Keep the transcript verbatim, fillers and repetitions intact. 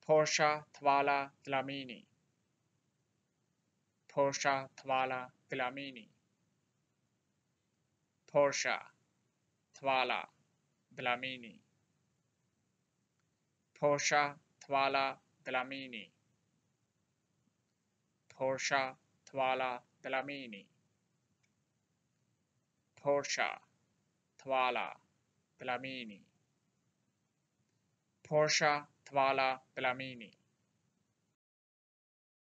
Portia, Thwala, Dlamini. Portia, Thwala, Dlamini. Portia, Thwala, Dlamini. Portia, Thwala, Dlamini. Portia, Thwala, Dlamini. Portia, Thwala, Dlamini. Portia, Thwala, Dlamini.